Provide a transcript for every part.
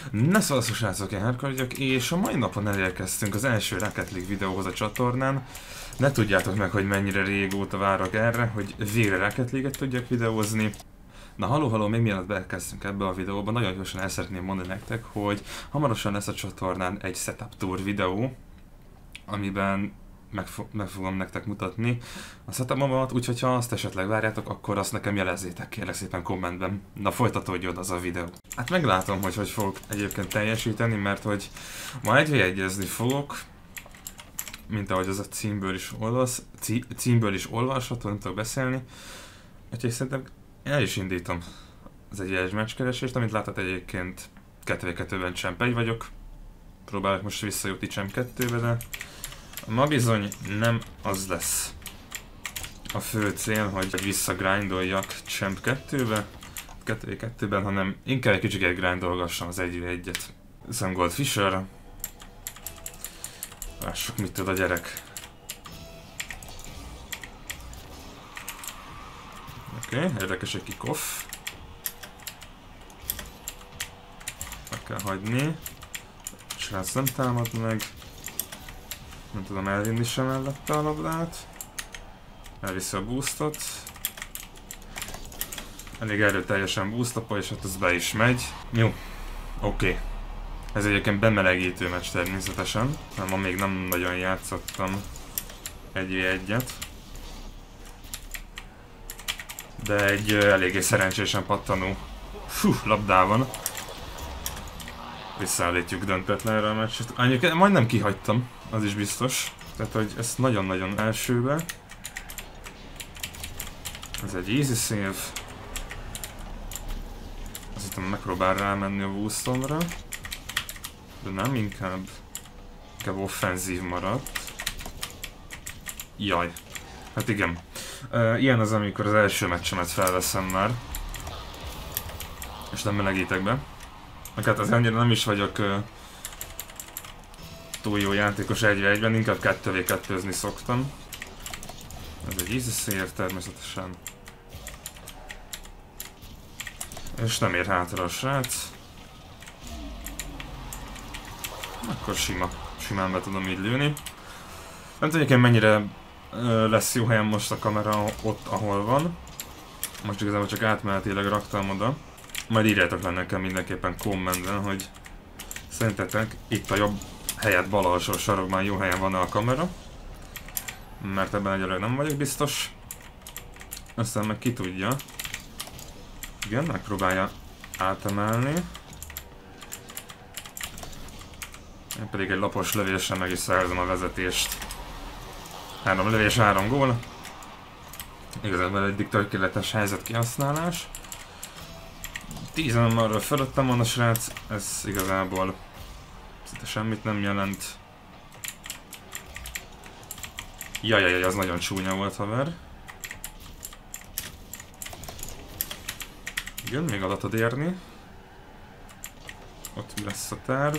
Na szóval srácok, én Herkar vagyok, és a mai napon elérkeztünk az első Rocket League videóhoz a csatornán. Ne tudjátok meg, hogy mennyire régóta várok erre, hogy végre Rocket League-et tudjak videózni. Na haló, még mielőtt bekezdtünk ebbe a videóba, nagyon gyorsan el szeretném mondani nektek, hogy hamarosan lesz a csatornán egy setup tour videó, amiben meg fogom nektek mutatni a setupomat, úgyhogy ha azt esetleg várjátok, akkor azt nekem jelezzétek kérlek szépen kommentben. Na folytatódjon az a videó. Hát meglátom, hogy fogok egyébként teljesíteni, mert hogy ma 1v1-ezni fogok, mint ahogy az a címből is olvasható, nem tudok beszélni. Úgyhogy szerintem el is indítom az 1v1 meccskeresést, amit láthat egyébként 2v2-ben Champ 1 vagyok. Próbálok most visszajutni Champ 2-be, de ma bizony nem az lesz a fő cél, hogy visszagrindoljak Champ 2-be, 2v2-ben, hanem inkább egy kicsit grindolgassam az 1v1-et. Sam Goldfisher. Lássuk, mit tud a gyerek. Oké, érdekes egy kick-off. Meg kell hagyni. Srác nem támad meg. Nem tudom elvinni sem mellette a labdát. Elviszi a boostot. Elég erőteljesen boostopol, és hát az be is megy. Jó, oké. Ez egyébként bemelegítő meccs természetesen, mert ma még nem nagyon játszottam 1v1-et. De egy eléggé szerencsésen pattanó labdában visszaállítjuk döntetlenre a meccset. Anyukat majdnem kihagytam, az is biztos. Tehát, hogy ezt nagyon-nagyon elsőbe. Ez egy easy save. Azt hittem megpróbál rámenni a boostomra. De nem, inkább offenzív maradt. Jaj. Hát igen. Ilyen az, amikor az első meccsemet felveszem már. És nem melegítek be. Hát az ennyire nem is vagyok túl jó játékos 1v1-ben, inkább 2v2-zni szoktam. Ez egy easy save természetesen. És nem ér hátra a srác. Akkor simán be tudom így lőni. Nem tudjuk én mennyire lesz jó helyen most a kamera ott, ahol van. Most igazából csak átmenetileg raktam oda. Majd írjátok le nekem mindenképpen kommentben, hogy szerintetek itt a jobb helyett bal alsó sarokban jó helyen van-e a kamera. Mert ebben egyelőre nem vagyok biztos. Aztán meg ki tudja. Igen, megpróbálja átemelni. Én pedig egy lapos lövéssel meg is szerzem a vezetést. 3 lövés, 3 gól. Igazából egy tökéletes helyzet kihasználás. 10 arról fölöttem van a srác, ez igazából szinte semmit nem jelent. Jajajaj, az nagyon csúnya volt, haver. Igen, még adat tud érni. Ott mi lesz a terv.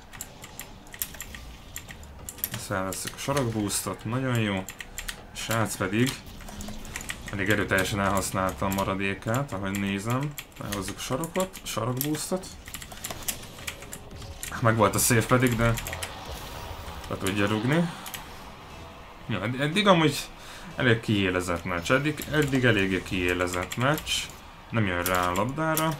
Felvesszük a sarokboostot, nagyon jó. A srác pedig elég erőteljesen elhasználta a maradékát, ahogy nézem. Elhozzuk a sarokot, a sarokboostot. Meg volt a szép pedig, de le tudja rúgni. Ja, eddig amúgy elég kiélezett meccs. Eddig eléggé kiélezett meccs. Nem jön rá a labdára.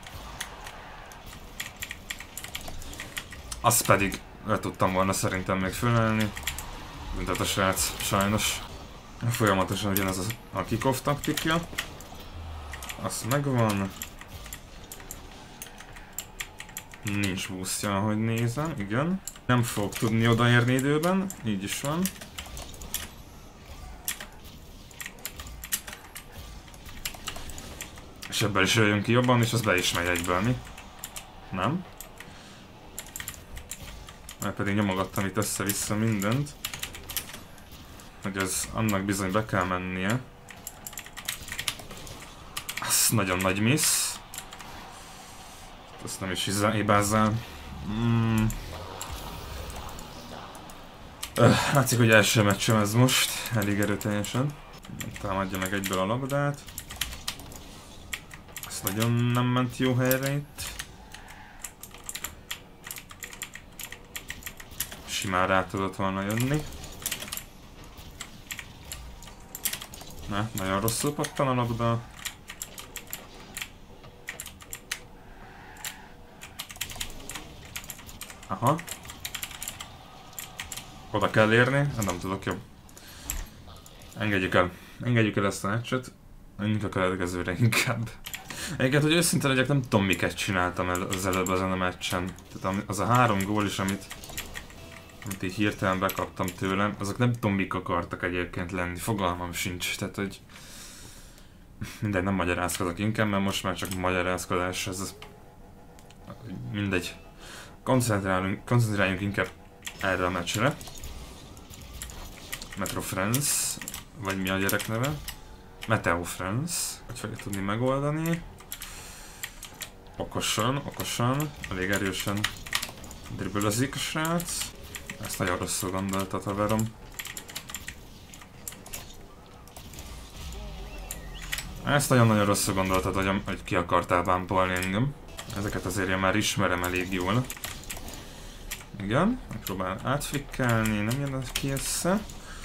Azt pedig le tudtam volna szerintem még fölelni. Tehát a srác sajnos folyamatosan ugyanaz a kick-off taktikja. Azt megvan. Nincs boostja, ahogy nézem, igen. Nem fog tudni odaérni időben, így is van. És ebből is jöjjön ki jobban, és az be is megy egyből, mi? Nem? Mert pedig nyomogattam itt össze-vissza mindent. Hogy ez annak bizony be kell mennie. Az nagyon nagy miss. Azt nem is hibázzál. Látszik, hogy első meccsem ez most. Elég erőteljesen. Támadja meg egyből a labdát. Ez nagyon nem ment jó helyre itt. simán rá tudott volna jönni. Ne, nagyon rosszul pattan a labda. Aha. Oda kell érni, nem tudok, jobb. Engedjük el ezt a meccset. Menjünk a következőre inkább. Egyébként, hogy őszinte legyek, nem tudom miket csináltam az előbb ezen a meccsen. Tehát az a 3 gól is, amit így hirtelen bekaptam tőlem, azok nem tudom mik akartak egyébként lenni, fogalmam sincs. Tehát, hogy mindegy, nem magyarázkodok inkább, mert most már csak magyarázkodás, ez mindegy. Koncentráljunk inkább erre a meccsre. Metro Friends, vagy mi a gyerek neve? Meteo Friends, hogy fogja tudni megoldani. Okosan, elég erősen dribblezik a srác. Ezt nagyon rosszul gondoltad, haverom. Ezt nagyon-nagyon rosszul gondoltad, hogy ki akartál bámpolni engem. Ezeket azért én már ismerem elég jól. Igen, megpróbál átfikkelni, nem jön ki össze.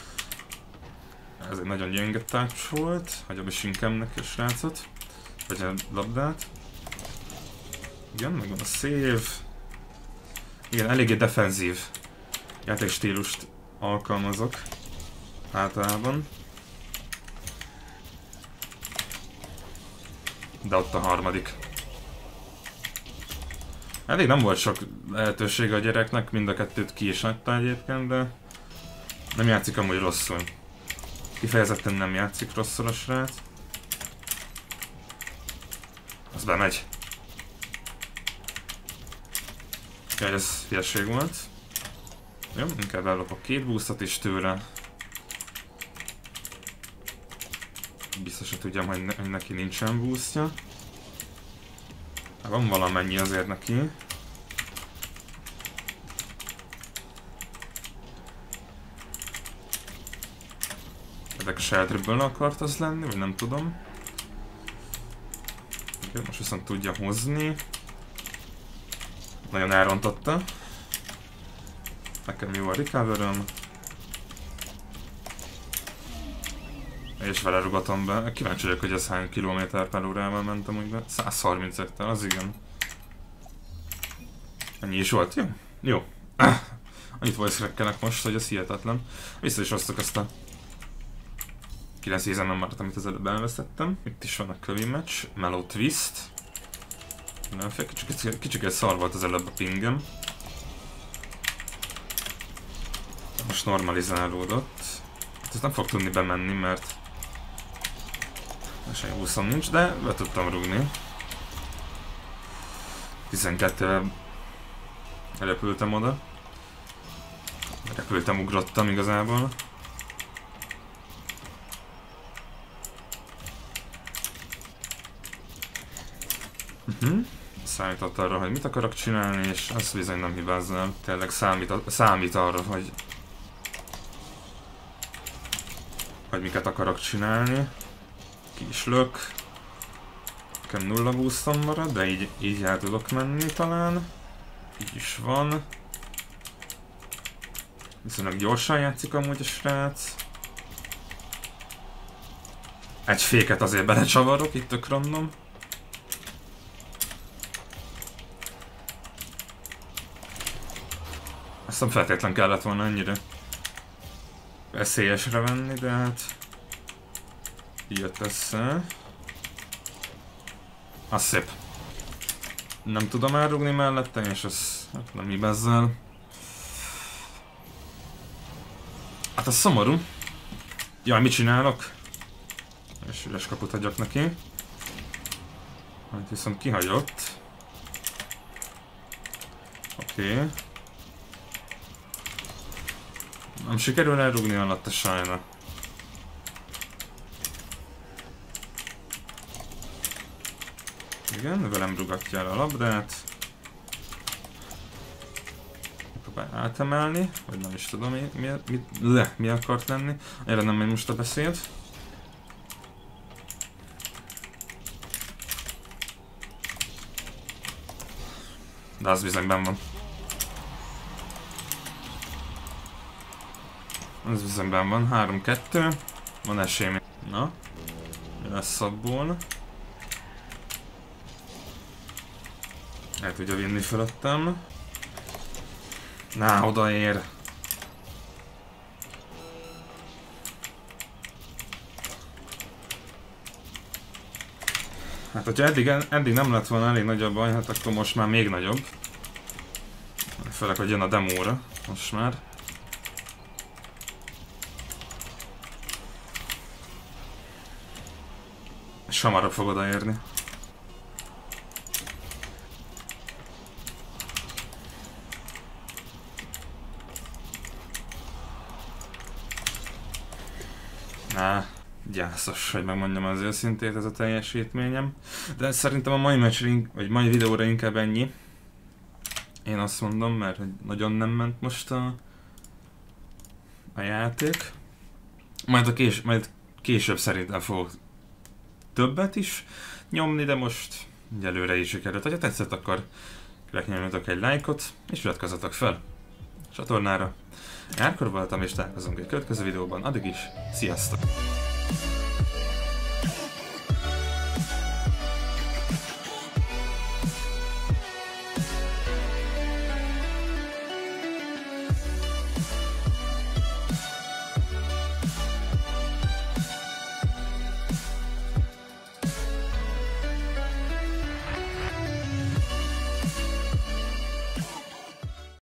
Ez egy nagyon gyenge touch volt, hagyom is inkább neki a srácot. Vagy a labdát. Igen, megvan a save. Igen, eléggé defenzív játékstílust alkalmazok általában. De ott a harmadik. Elég nem volt sok lehetősége a gyereknek, mind a kettőt ki is adta egyébként, de nem játszik amúgy rosszul. Kifejezetten nem játszik rosszul a srác. Az bemegy. Jaj, ez hülyeség volt. Jó, inkább ellopok 2 boostot is tőle. Biztos, hogy tudjam, hogy neki nincsen boostja. Van valamennyi azért neki. Érdekes eltriből akart az lenni, vagy nem tudom. Okay, most viszont tudja hozni. Nagyon elrontotta. Nekem jó a recoveröm. És vele rugatom be. Kíváncsi vagyok, hogy ez hány kilométer per órával mentem úgy be. 135-tel, az igen. Ennyi is volt, jó? Jó. Annyit voice crack-elek most, hogy ez hihetetlen. Vissza is osztok azt a 9 ézen nem maradt, amit az előbb elvesztettem. Itt is van a kövi match. Mellow Twist. Mindenféle kicsit szar volt az előbb a pingem. Most normalizálódott. Hát ez nem fog tudni bemenni, mert semmi 20 nincs, de be tudtam rúgni. 12-vel repültem oda. Repültem, ugrottam igazából. Számított arra, hogy mit akarok csinálni, és azt bizony nem hibázzal. Tényleg számít arra, hogy miket akarok csinálni. Ki is lök. Nekem 0 boostom marad, de így el tudok menni talán. Így is van. Viszonylag gyorsan játszik amúgy a srác. Egy féket azért belecsavarok, itt tök random. Azt nem feltétlen kellett volna ennyire veszélyesre venni, de hát így jött össze. Az szép. Nem tudom elrúgni mellette, és ez hát nem hibázzel. Hát az szomorú. Jaj, mit csinálok? És üres kaput hagyok neki. Hát viszont kihagyott. Oké. Nem sikerül elrúgni alatt a sajna. Igen, velem rúgatja el a labdát. Próbálj átemelni, vagy nem is tudom mi akart lenni. Erre nem megy most a beszéd. De az bizony benn van. Ez bizonyban van. 3-2. Van esély. Na. Mi lesz abból? El tudja vinni fölöttem. Na, odaér. Hát, hogyha eddig nem lett volna elég nagy a baj, hát akkor most már még nagyobb. Főleg, hogy jön a demóra. Most már. És hamarabb fog odaérni. Gyászos, hogy megmondjam az őszintét, ez a teljesítményem. De szerintem a mai meccsre, vagy mai videóra inkább ennyi. Én azt mondom, mert hogy nagyon nem ment most a játék. Majd később szerintem fogok többet is nyomni, de most egyelőre is sikerült. Ha tetszett, akkor nyomjatok egy lájkot, és iratkozzatok fel a csatornára. Járkor voltam, és találkozunk egy következő videóban. Addig is, sziasztok!